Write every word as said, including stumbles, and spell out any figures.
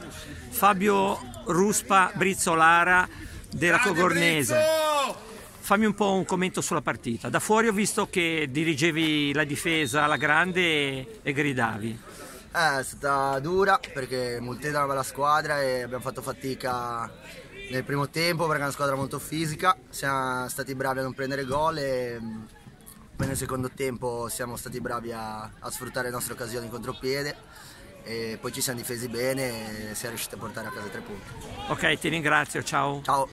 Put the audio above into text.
Fabio Ruspa Brizzolara della Cogornese. Fammi un po' un commento sulla partita. Da fuori ho visto che dirigevi la difesa alla grande e, e gridavi. Eh, è stata dura perché Multedo è una bella squadra e abbiamo fatto fatica nel primo tempo perché è una squadra molto fisica. Siamo stati bravi a non prendere gol e poi nel secondo tempo siamo stati bravi a, a sfruttare le nostre occasioni in contropiede e poi ci siamo difesi bene e siamo riusciti a portare a casa tre punti. Ok, ti ringrazio, ciao. Ciao.